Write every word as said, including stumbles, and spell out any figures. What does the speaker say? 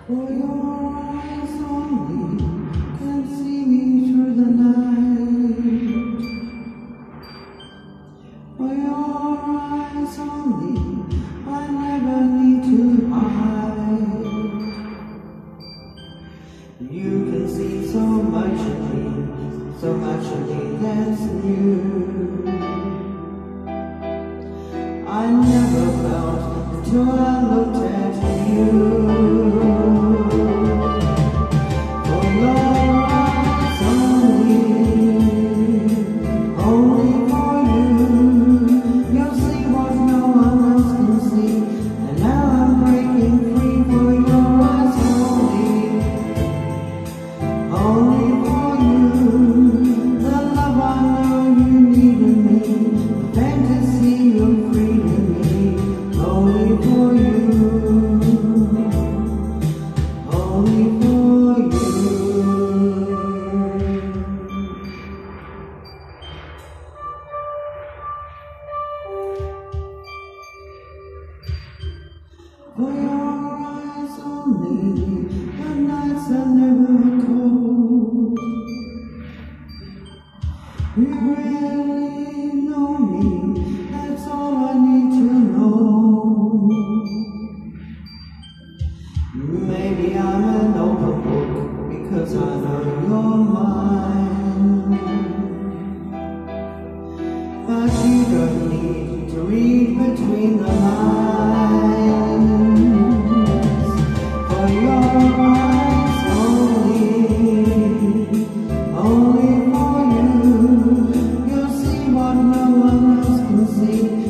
For your eyes only can see me through the night. For your eyes only I never need to hide. You can see so much of me, so much of me that's new. I never felt until I looked at you. For your eyes only, only for you. You'll see what no one else can see. And now I'm breaking free for your eyes only, only for you. The love I know you need in me, the fantasy you're free to me, only for you. Only for you. For your eyes only, the nights are never cold. You really know me, that's all I need to know. Maybe I'm an open book because I know you're mine. But you don't need to read between the lines. For your eyes only, only for you. You'll see what no one else can see.